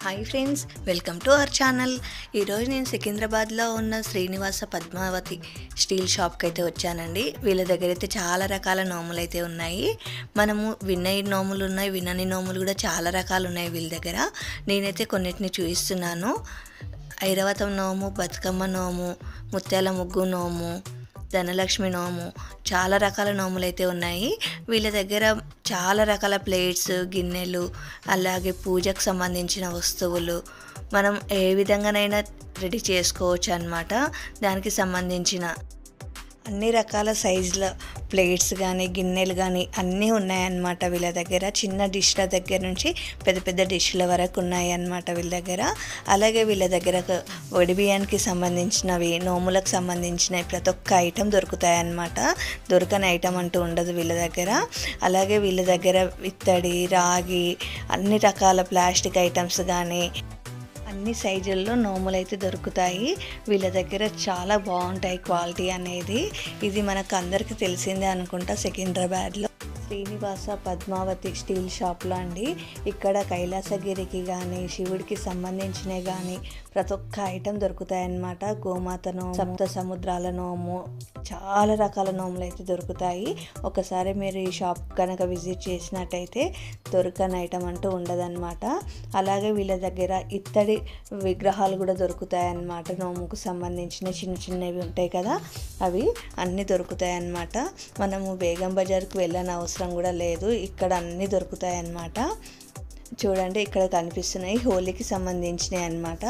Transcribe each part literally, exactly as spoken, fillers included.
Hi friends, welcome to our channel. ఈరోజు నేను సికింద్రాబాద్లో ఉన్న శ్రీనివాస పద్మావతి స్టీల్ షాప్కి అయితే వచ్చానండి. వీళ్ళ దగ్గర అయితే చాలా రకాల నోములు అయితే ఉన్నాయి. మనము విన్నయి నోములు ఉన్నాయి, వినని నోములు కూడా చాలా రకాలు ఉన్నాయి వీళ్ళ దగ్గర. నేనైతే కొన్నిటిని చూపిస్తున్నాను. ఐరావతం నోము, బతుకమ్మ నోము, ముత్యాల ముగ్గు నోము, ధనలక్ష్మి నోము, చాలా రకాల నోములు అయితే ఉన్నాయి వీళ్ళ దగ్గర. చాలా రకాల ప్లేట్స్, గిన్నెలు, అలాగే పూజకు సంబంధించిన వస్తువులు మనం ఏ విధంగానైనా రెడీ చేసుకోవచ్చు అన్నమాట. దానికి సంబంధించిన అన్ని రకాల సైజుల ప్లేట్స్ కానీ గిన్నెలు కానీ అన్నీ ఉన్నాయన్నమాట వీళ్ళ దగ్గర. చిన్న డిష్ల దగ్గర నుంచి పెద్ద పెద్ద డిష్ల వరకు ఉన్నాయి అన్నమాట వీళ్ళ దగ్గర. అలాగే వీళ్ళ దగ్గర వడి బియ్యానికి సంబంధించినవి, నోములకు సంబంధించినవి ప్రతి ఒక్క ఐటెం దొరుకుతాయి అన్నమాట. దొరకని ఐటెం అంటూ ఉండదు వీళ్ళ దగ్గర. అలాగే వీళ్ళ దగ్గర ఇత్తడి, రాగి, అన్ని రకాల ప్లాస్టిక్ ఐటమ్స్ కానీ అన్ని సైజుల్లో నోములు అయితే దొరుకుతాయి వీళ్ళ దగ్గర. చాలా బాగుంటాయి క్వాలిటీ అనేది. ఇది మనకు అందరికీ తెలిసిందే అనుకుంటా, సికింద్రాబాద్లో శ్రీనివాస పద్మావతి స్టీల్ షాప్లో అండి. ఇక్కడ కైలాసగిరికి కానీ శివుడికి సంబంధించినవి కానీ ప్రతి ఒక్క ఐటెం దొరుకుతాయన్నమాట. గోమాత నోము, సప్త సముద్రాల నోము, చాలా రకాల నోములు అయితే దొరుకుతాయి. ఒకసారి మీరు ఈ షాప్ కనుక విజిట్ చేసినట్టయితే దొరకని ఐటెం అంటూ ఉండదన్నమాట. అలాగే వీళ్ళ దగ్గర ఇత్తడి విగ్రహాలు కూడా దొరుకుతాయి అన్నమాట. నోముకు సంబంధించిన చిన్న చిన్నవి ఉంటాయి కదా, అవి అన్నీ దొరుకుతాయి అన్నమాట. మనము బేగం బజార్కి వెళ్ళని అవసరం కూడా లేదు, ఇక్కడ అన్నీ దొరుకుతాయి అన్నమాట. చూడండి, ఇక్కడ కనిపిస్తున్నాయి హోలీకి సంబంధించినవి అన్నమాట.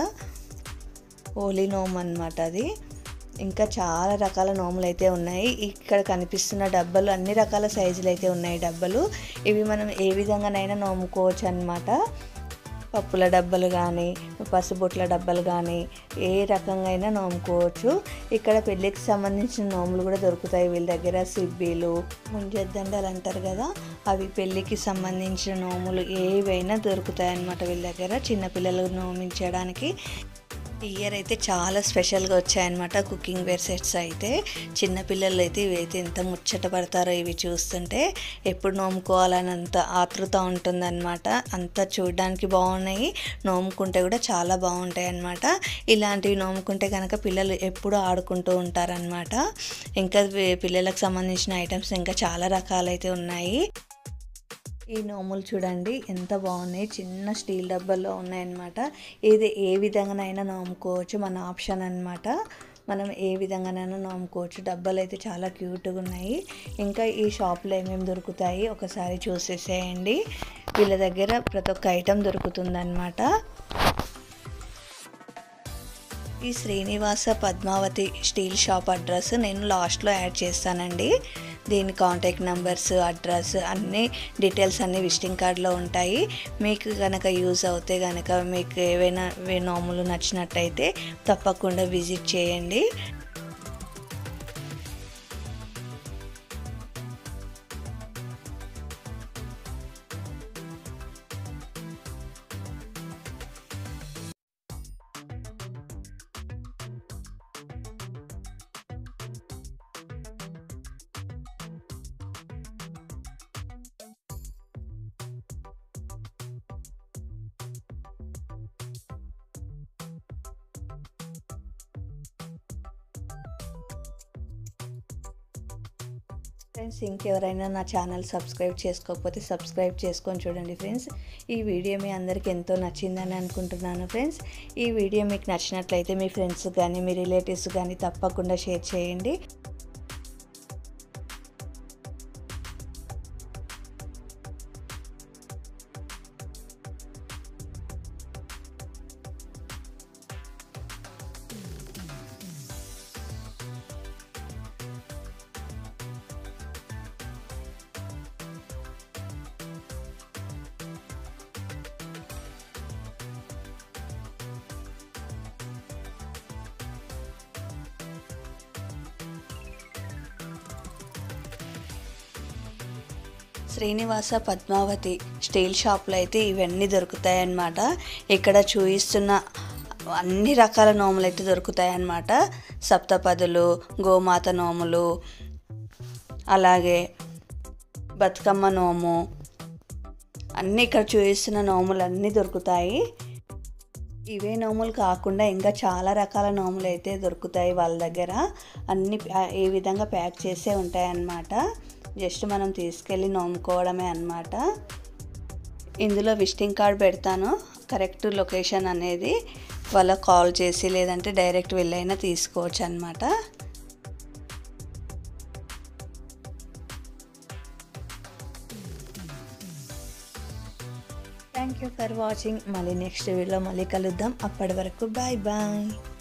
హోలీ నోము అన్నమాట అది. ఇంకా చాలా రకాల నోములు అయితే ఉన్నాయి. ఇక్కడ కనిపిస్తున్న డబ్బలు అన్ని రకాల సైజులు అయితే ఉన్నాయి డబ్బలు. ఇవి మనం ఏ విధంగానైనా నోముకోవచ్చు అన్నమాట. పప్పుల డబ్బలు కానీ, పసుబొట్ల డబ్బలు కానీ ఏ రకంగా అయినా నోముకోవచ్చు. ఇక్కడ పెళ్ళికి సంబంధించిన నోములు కూడా దొరుకుతాయి వీళ్ళ దగ్గర. సిబ్బీలు, ముంజద్దండలు అంటారు కదా, అవి పెళ్ళికి సంబంధించిన నోములు ఏవైనా దొరుకుతాయి అన్నమాట వీళ్ళ దగ్గర. చిన్నపిల్లలు నోమించడానికి ఇయర్ అయితే చాలా స్పెషల్గా వచ్చాయన్నమాట కుకింగ్ వేర్ సెట్స్ అయితే. చిన్నపిల్లలు అయితే ఇవైతే ఎంత ముచ్చట పడతారో ఇవి చూస్తుంటే. ఎప్పుడు నోముకోవాలని అంత ఆతృత ఉంటుందన్నమాట. అంత చూడడానికి బాగున్నాయి, నోముకుంటే కూడా చాలా బాగుంటాయి అన్నమాట. ఇలాంటివి నోముకుంటే కనుక పిల్లలు ఎప్పుడు ఆడుకుంటూ ఉంటారనమాట. ఇంకా పిల్లలకు సంబంధించిన ఐటమ్స్ ఇంకా చాలా రకాలైతే ఉన్నాయి. ఈ నోములు చూడండి ఎంత బాగున్నాయి, చిన్న స్టీల్ డబ్బాల్లో ఉన్నాయన్నమాట. ఇది ఏ విధంగానైనా నోముకోవచ్చు, మన ఆప్షన్ అన్నమాట. మనం ఏ విధంగానైనా నోముకోవచ్చు. డబ్బాలు అయితే చాలా క్యూట్గా ఉన్నాయి. ఇంకా ఈ షాప్లో ఏమేమి దొరుకుతాయి ఒకసారి చూసేసేయండి. వీళ్ళ దగ్గర ప్రతి ఒక్క ఐటెం దొరుకుతుందన్నమాట. ఈ Srinivasa Padmavathi steel shop address నేను లాస్ట్లో యాడ్ చేస్తానండి. దీని కాంటాక్ట్ నెంబర్స్, అడ్రస్ అన్నీ డీటెయిల్స్ అన్నీ విజిటింగ్ కార్డ్లో ఉంటాయి. మీకు కనుక యూజ్ అవుతే కనుక, మీకు ఏవైనా నోములు నచ్చినట్టయితే తప్పకుండా విజిట్ చేయండి. ఫ్రెండ్స్, ఇంకెవరైనా నా ఛానల్ సబ్స్క్రైబ్ చేసుకోకపోతే సబ్స్క్రైబ్ చేసుకొని చూడండి ఫ్రెండ్స్. ఈ వీడియో మీ అందరికీ ఎంతో నచ్చిందని అనుకుంటున్నాను ఫ్రెండ్స్. ఈ వీడియో మీకు నచ్చినట్లయితే మీ ఫ్రెండ్స్ కానీ మీ రిలేటివ్స్ కానీ తప్పకుండా షేర్ చేయండి. శ్రీనివాస పద్మావతి స్టీల్ షాప్లో అయితే ఇవన్నీ దొరుకుతాయి అన్నమాట. ఇక్కడ చూపిస్తున్న అన్ని రకాల నోములు అయితే దొరుకుతాయి అన్నమాట. సప్తపదులు, గోమాత నోములు, అలాగే బతుకమ్మ నోము, అన్నీ ఇక్కడ చూపిస్తున్న నోములు అన్నీ దొరుకుతాయి. ఇవే నోములు కాకుండా ఇంకా చాలా రకాల నోములు అయితే దొరుకుతాయి వాళ్ళ దగ్గర. అన్ని ఏ విధంగా ప్యాక్ చేసే ఉంటాయి అన్నమాట. జస్ట్ మనం తీసుకెళ్ళి నోముకోవడమే అన్నమాట. ఇందులో విజిటింగ్ కార్డ్ పెడతాను, కరెక్ట్ లొకేషన్ అనేది వాళ్ళకి కాల్ చేసి లేదంటే డైరెక్ట్ వెళ్ళైనా తీసుకోవచ్చు అన్నమాట. Thank you for watching. మళ్ళీ నెక్స్ట్ వీడియోలో మళ్ళీ కలుద్దాం. అప్పటి వరకు బాయ్ బాయ్.